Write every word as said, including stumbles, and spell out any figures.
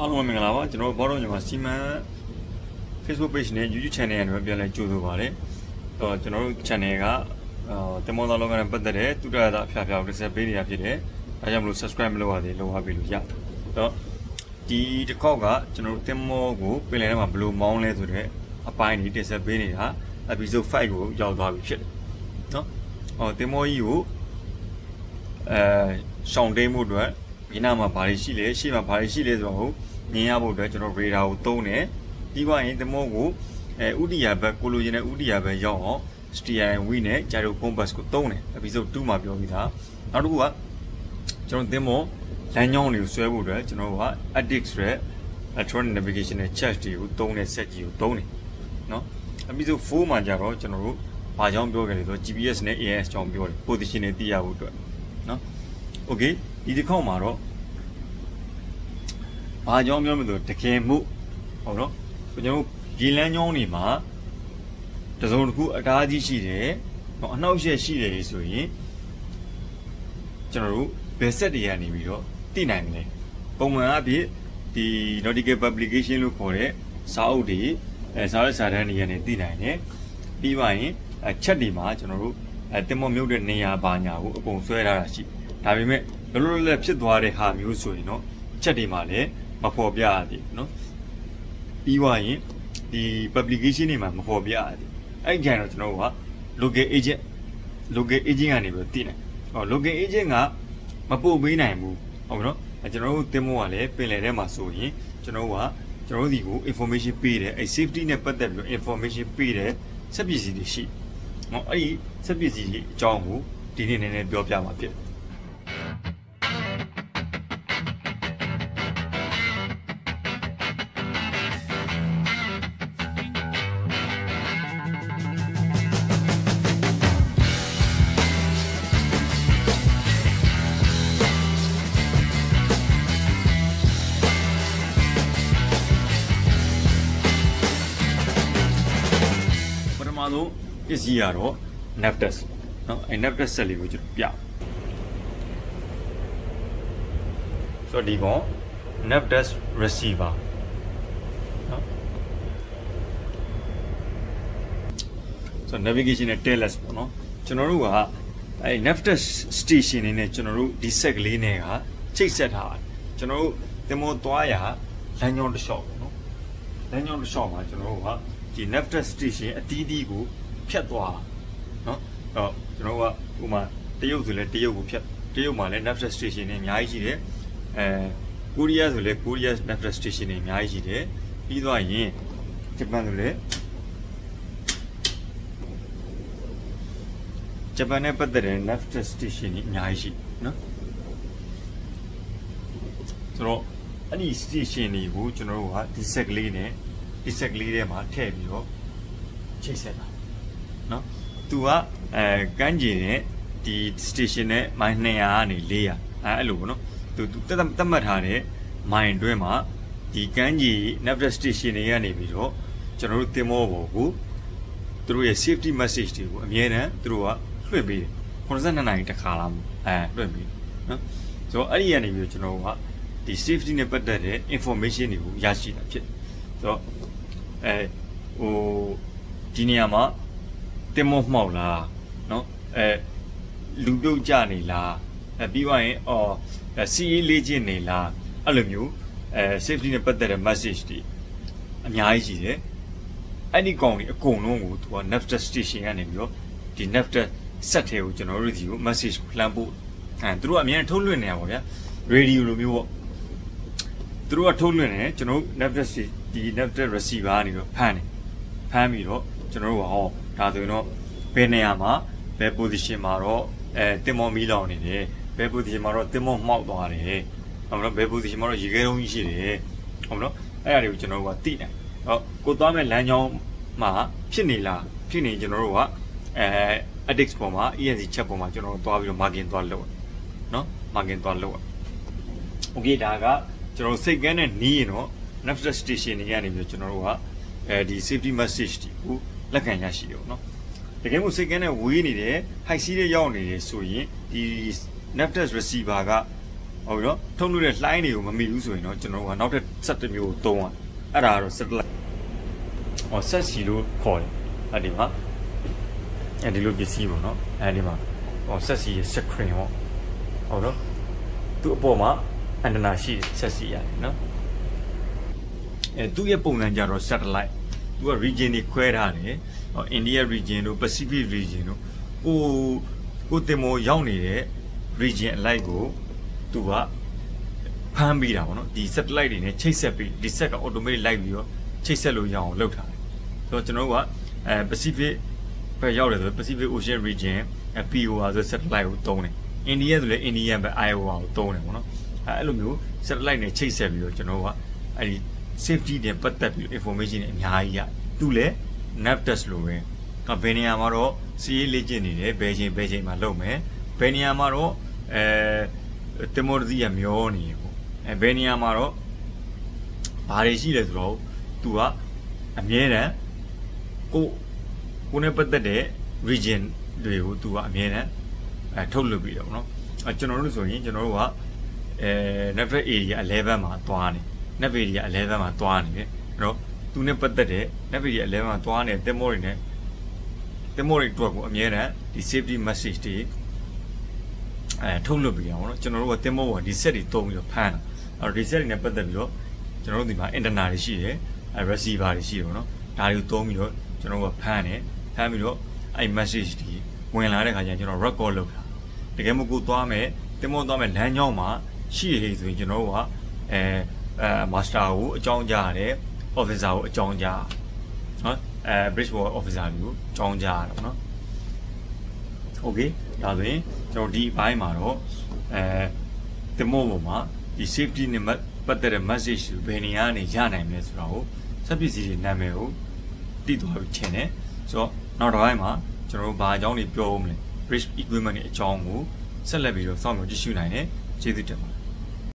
အားလုံးမင်္ဂလာပါကျွန်တော်ဘောလုံးညီမစီမံ Facebook page နဲ့ YouTube channel ရပြန်လဲကြိုဆိုပါတယ်။တော့ကျွန်တော်တို့ channel ကတင်မောသားလောကနဲ့ပတ်သက်တဲ့တူတရတာအဖျားဖျားကိုတစ်ဆက်ပေးနေရဖြစ်တယ်။ဒါကြောင့်မလို့ subscribe မလုပ်ရသေးလုပ်အားပေးလို့ရတယ်။တော့ဒီတစ်ခေါက်ကကျွန်တော်တို့တင်မောကိုပင်လယ်ထဲမှာဘယ်လိုမောင်းလဲဆိုတဲ့အပိုင်းကြီးတစ်ဆက်ပေးနေတာ episode fiveကိုရောက်သွားပြီဖြစ်တယ်။နော်။ဟောတင်မောကြီးကိုအဲရှောင်းတိန်မှုအတွက်ဒီနားမှာဘာတွေရှိလဲရှေ့မှာဘာတွေရှိလဲဆိုတော့မြင်ရဖို့အတွက်ကျွန်တော် radar ကိုသုံးတယ်ပြီးသွားရင်တမောကိုအဲဥတီယာဘက်ကိုလိုချင်တဲ့ဥတီယာဘက်ရောက်အောင် steering wheel နဲ့ gyro compass ကိုသုံးတယ် episode twoမှာပြောပြီးသားနောက်တစ်ခုကကျွန်တော်တမောလမ်းကြောင်းတွေကိုဆွဲဖို့အတွက်ကျွန်တော်က addict ဆိုတဲ့ electronic navigation နဲ့ chat တွေကိုသုံးတဲ့ set ကြီးကိုသုံးတယ်နော် episode fourမှာကြတော့ကျွန်တော်တို့ဘာကြောင့်ပြောကြလဲဆိုတော့ G P S နဲ့ A I S ကြောင့်ပြောတယ် position နဲ့သိရဖို့အတွက်နော် okay ဒီတစ်ခေါက်မှာတော့ဘာကြောင့်ပြောမလို့တကယ်မှုဟုတ်နော်ကျွန်တော်တို့ရေလမ်းကြောင်းတွေမှာတစုံတစ်ခုအတားကြီးရှိတယ်ဟောအနှောက်အယှက်ရှိတယ်ဆိုရင်ကျွန်တော်တို့ဘယ်ဆက်တွေကနေပြီးတော့သိနိုင်တယ်ပုံမှန်အဖြစ်ဒီ nautical publication လို့ခေါ်တဲ့စာအုပ်တွေအဲစာရွက်စာတမ်းတွေကနေသိနိုင်တယ်ပြီးပါရင်အချက်တွေမှာကျွန်တော်တို့အဲတင်မောမြုပ်တဲ့နေရာဘာညာကိုအကုန်ဆွဲထားတာရှိဒါပေမဲ့လောလောလတ်ဖြစ်သွားတဲ့ဟာမျိုးဆိုရင်တော့ချက်တွေမှာလည်းမဖော်ပြရသေးဘူးเนาะပြီးသွားရင်ဒီ publication တွေမှာမဖော်ပြရသေးအဲ့ဒီကြိုင်တော့ကျွန်တော်က local agent local agent ကနေပြီးသိတယ်ဟော local agent ကမပို့ပေးနိုင်ဘူးဟုတ်ကဲ့เนาะကျွန်တော်တို့တင်မို့ကလည်းပင်လယ်ထဲမှာဆိုရင်ကျွန်တော်ကကျွန်တော်တို့ဒီကို information ပေးတယ်အဲ့ safety နဲ့ပတ်သက်ပြီး information ပေးတယ်စက်ပစ္စည်းတွေရှိเนาะအဲ့ဒီစက်ပစ္စည်းတွေအကြောင်းကိုဒီနေ့နည်းနည်းပြောပြမှာဖြစ်ပစ္စည်းရတော့ Navtex เนาะအဲ Navtex ဆက်လေးကိုကျွန်တော်ပြဆိုတော့ဒီကောင် Navtex receiver เนาะဆိုတော့ navigation နဲ့ tailless ပေါ့เนาะကျွန်တော်တို့ကအဲ Navtex station နေနဲ့ကျွန်တော်တို့ဒီ set ကလေးနဲ့ကချိတ်ဆက်ထားတယ်ကျွန်တော်တို့တင်မောသွားရလမ်းကြောင်းတစ်လျှောက်ပေါ့เนาะလမ်းကြောင်းတစ်လျှောက်မှာကျွန်တော်တို့ကဒီ Navtex station အတီးတီးကိုဖြတ်သွားเนาะအဲ့တော့ကျွန်တော်ကဥမာတရုတ်ဆိုလဲတရုတ်ကိုဖြတ်တရုတ်မှာလဲ Navtex station တွေအများကြီးရှိတယ်အဲကိုရီးယားဆိုလဲကိုရီးယား Navtex station တွေအများကြီးရှိတယ်ပြီးသွားရင်ဂျပန်ဆိုလဲဂျပန်နဲ့ပတ်သက်တဲ့ Navtex station တွေအများကြီးရှိเนาะဆိုတော့အဲ့ဒီ station တွေကိုကျွန်တော်တို့ကဒီ set ကလေးနဲ့ဒီ set ကလေးထဲမှာထည့်ပြီးတော့ချိတ်ဆက်တာနော်သူကအဲကန်းကျင်နဲ့ဒီ station နဲ့မိုင်two hundredကနေfour hundredအဲအဲ့လိုပေါ့နော်သူသူတက်တက်မှတ်ထားတဲ့မိုင်တွင်းမှာဒီကန်းကျင် Navtex station တွေကနေပြီးတော့ကျွန်တော်တို့တင်မောပေါ်ကိုသူတို့ရဲ့ safety message တွေကိုအမြဲတမ်းသူတို့ကလွှင့်ပေးတယ်forty-twoနာရီတစ်ခါလားအဲလွှင့်ပေးနော်ဆိုတော့အဲ့ဒီကနေပြီးတော့ကျွန်တော်ကဒီ safety နဲ့ပတ်သက်တဲ့ information တွေကိုရရှိတာဖြစ်ဆိုတော့အဲဟိုဒီနေရာမှာတင်မောမှောက်လားเนาะအဲလူပြုတ်ကြနေလားအဲပြီးသွားရင်အော်စီအေးလေးချင်းနေလားအဲ့လိုမျိုးအဲ safety နဲ့ပတ်သက်တဲ့ message တွေအများကြီးရှိတယ်အဲ့ဒီကောင်တွေအကုန်လုံးကိုသူက Navtex station ကနေပြီးတော့ဒီ Navtex set ထဲကိုကျွန်တော်တို့ဒီကို message ကိုလှမ်းပို့အဲသူတို့ကအများကြီးထုတ်လွှင့်နေတာပေါ့ဗျာ radio လိုမျိုးပေါ့သူတို့ကထုတ်လွှင့်နေကျွန်တော်တို့ Navtex ဒီ Navtex receiver ကနေတော့ဖမ်းတယ်ဖမ်းပြီးတော့ကျွန်တော်တို့ကဟောဒါဆိုရင်တော့ဘယ်နေရာမှာဘယ် position မှာတော့အဲတင်မောမီးလောင်နေတယ်ဘယ် position မှာတော့တင်မောမှောက်သွားတယ်ဟုတ်နော်ဘယ် position မှာတော့ရေခဲတုံးကြီးရှိတယ်ဟုတ်နော်အဲ့ဒါတွေကိုကျွန်တော်တို့ကသိတယ်ဟောကိုသွားမဲ့လမ်းကြောင်းမှာဖြစ်နေလားဖြစ်နေကျွန်တော်တို့ကအဲ addict ပေါ်မှာ E N C check ပေါ်မှာကျွန်တော်တို့သွားပြီးတော့ marking သွားလုပ်နော် marking သွားလုပ် okay ဒါကကျွန်တော်စိတ်ကန်းနဲ့နီးရင်တော့ Navtex station တွေကနေပြီးတော့ကျွန်တော်တို့ကအဲဒီ safety message တွေကိုလက်ခံရရှိတယ်ပေါ့နော်တကယ်လို့စိတ်ကန်းနဲ့ဝေးနေတယ် high speed ရောက်နေတယ်ဆိုရင်ဒီ Navtex receiver ကဟုတ်ရောထုံးလို့တဲ့လှိုင်းတွေကိုမမိဘူးဆိုရင်တော့ကျွန်တော်တို့ကနောက်ထပ်ဆက်တစ်မျိုးသုံးရအဲ့ဒါကတော့ satellite ဟောဆက်စီလို့ခေါ်တယ်အဲ့ဒီမှာအဲ့ဒီလိုပစ္စည်းပေါ့နော်အဲ့ဒီမှာဟောဆက်စီရဲ့ screen ပေါ့ဟုတ်တော့သူ့အပေါ်မှာ antenna ရှိတယ်ဆက်စီရတယ်နော်အဲသူ့ရဲ့ပုံစံကြတော့ satellite သူက region တွေခွဲထားတယ်ဟော India region တို့ Pacific region တို့ကိုကိုတင်မောရောက်နေတဲ့ region အလိုက်ကိုသူကဖမ်းပြီးတာပေါ့နော်ဒီ satellite တွေနဲ့ချိတ်ဆက်ပြီးဒီ set က automatic လိုက်ပြီးတော့ချိတ်ဆက်လို့ရအောင်လုပ်ထားတယ်ဆိုတော့ကျွန်တော်တို့ကအဲ Pacific ဘက်ရောက်တယ်ဆို Pacific Ocean region အဲ P O R ဆို satellite ကိုသုံးတယ် India ဆိုလည်း Indian ဘက် I O R ကိုသုံးတယ်ပေါ့နော်အဲအဲ့လိုမျိုး satellite နဲ့ချိတ်ဆက်ပြီးတော့ကျွန်တော်တို့ကအဲ့ဒီ safety တွေပတ်သက်ပြီး information တွေအများကြီးရသူလည်း nav test လို့ပဲဘယ်နေရာမှာတော့စီးရေးလေ့ကျင့်နေတယ်ဘယ်ချိန်ဘယ်ချိန်မှာလုပ်မယ်ဘယ်နေရာမှာတော့အဲတင်မောစီရမျောနေပေါ့အဲဘယ်နေရာမှာတော့ဘာတွေရှိလဲဆိုတော့သူကအမြဲတမ်းကိုကိုနဲ့ပတ်သက်တဲ့ region တွေကိုသူကအမြဲတမ်းအဲထုတ်လွှတ်ပြီးတော့เนาะအဲကျွန်တော်တို့ဆိုရင်ကျွန်တော်တို့ကအဲ network area elevenမှာသွားနေ network area elevenမှာသွားနေတယ်အဲ့တော့သူနဲ့ပတ်သက်တဲ့ network area elevenမှာသွားနေတဲ့တင်မောတွေနဲ့တင်မောတွေအတွက်ကိုအမြဲတမ်းဒီ safety message တွေအဲထုတ်လွှတ်ပြီးအောင်เนาะကျွန်တော်တို့ကတင်မောကဒီ set တွေတုံးပြီးတော့ဖမ်းတာအဲ့တော့ဒီ set တွေနဲ့ပတ်သက်ပြီးတော့ကျွန်တော်တို့ဒီမှာ antenna တွေရှိတယ်အဲ receiver တွေရှိတယ်ပေါ့နော်ဒါတွေကိုတုံးပြီးတော့ကျွန်တော်တို့ကဖမ်းတယ်ဖမ်းပြီးတော့အဲ့ message တွေဝင်လာတဲ့ခါကျရင်ကျွန်တော် record လုပ်တာတကယ်မကိုသွားမယ်တင်မောသွားမယ်လမ်းကြောင်းမှာရှိရည်ဆိုရင်ကျွန်တော်တို့ကအဲအဲ master ကိုအကြောင်းကြားရတယ် officer ကိုအကြောင်းကြားနော်အဲ bridgewall officer ကိုအကြောင်းကြားရတယ်ပေါ့နော် okay ဒါဆိုရင်ကျွန်တော်ဒီအပိုင်းမှာတော့အဲတင်မောပေါ်မှာဒီ safety နဲ့ပတ်သက်တဲ့ message ကိုဘယ်နေရာကနေရနိုင်မလဲဆိုတာကိုစက်ပစ္စည်းတွေနာမည်ကိုသိသွားပြီထင်တယ်ဆိုတော့နောက်တစ်ပိုင်းမှာကျွန်တော်တို့ဘာအကြောင်းတွေပြောဦးမလဲ bridge equipment တွေအကြောင်းကိုဆက်လက်ပြီးတော့စောင့်မျှော်ကြည့်ရှုနိုင်တယ်ကျေးဇူးတင်ပါတယ်